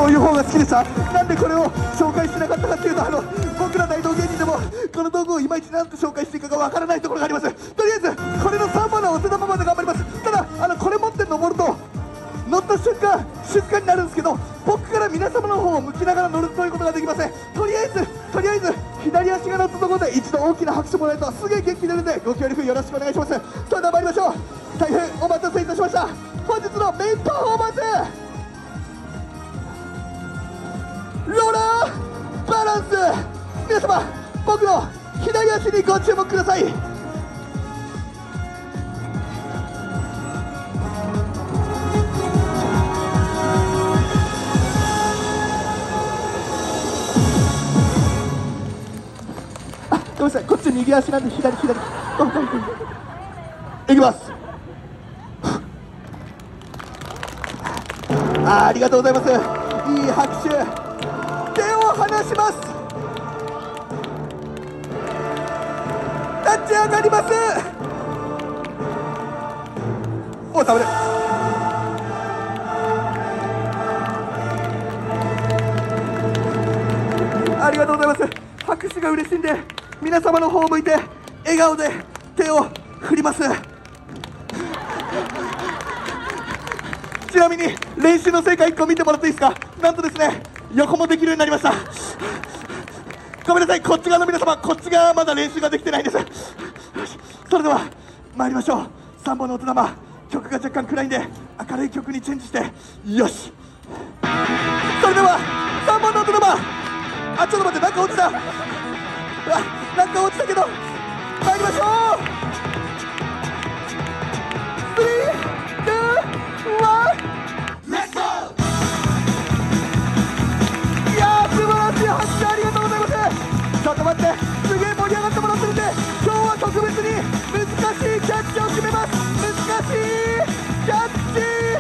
そういう方が好きでした。なんでこれを紹介しなかったかっていうと、僕ら大道芸人でもこの道具をいまいち何て紹介していいかがわからないところがあります。とりあえずこれの3番のお手玉まで頑張ります。ただこれ持って登ると乗った瞬間静かになるんですけど、僕から皆様の方を向きながら乗るということができません。とりあえず左足が乗ったところで一度大きな拍手もらえるとすげえ元気出るんで、ご協力よろしくお願いします。それでは参りましょう。大変お待たせいたしました。本日のメインパフォーマンス、ローラーバランス。皆様僕の左足にご注目ください。ごめんなさい、こっち右足なんで左いきます。ありがとうございます。いい拍手。手を離します。立ち上がります。お、ダメだ。ありがとうございます。拍手が嬉しいんで皆様の方を向いて笑顔で手を振ります。ちなみに練習の成果1個見てもらっていいですか。なんとですね、横もできるようになりました。ごめんなさい、こっち側の皆様、こっち側はまだ練習ができてないんです。それでは参りましょう。3本の大人玉、曲が若干暗いんで明るい曲にチェンジして、よし。それでは3本の大人玉、あ、ちょっと待って、なんか落ちた。なんか落ちたけど参りましょう。3、2、1、レッツゴー。いやー、素晴らしい拍手ありがとうございます。ちょっと待って、すげえ盛り上がってもらってるんで、今日は特別に難しいキャッチを決めます。難しいキャッチ。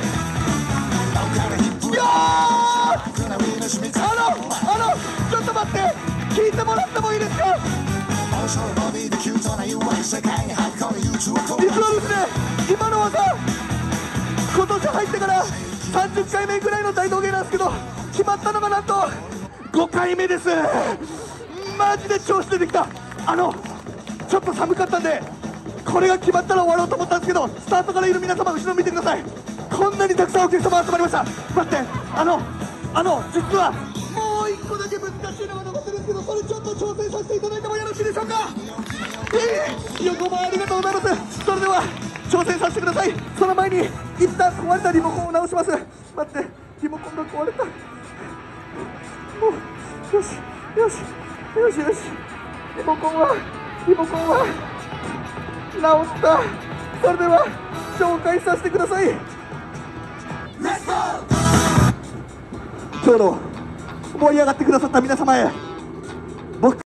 よー、ちょっと待って、聞いてもらってもいいですか。実はですね、今の技今年入ってから30回目ぐらいの大道芸なんですけど、決まったのがなんと5回目です。マジで調子出てきた。ちょっと寒かったんでこれが決まったら終わろうと思ったんですけど、スタートからいる皆様後ろ見てください。こんなにたくさんお客様集まりました。待って、実はもう1個だけ難しいのが残ってるんですけど、それちょっと挑戦させていただいてもよろしいでしょうか。横もありがとうございます。それでは挑戦させてください。その前に一旦壊れたリモコンを直します。待って、リモコンが壊れた。よしよしよしよし、リモコンは直った。それでは紹介させてください。今日の盛り上がってくださった皆様へ、僕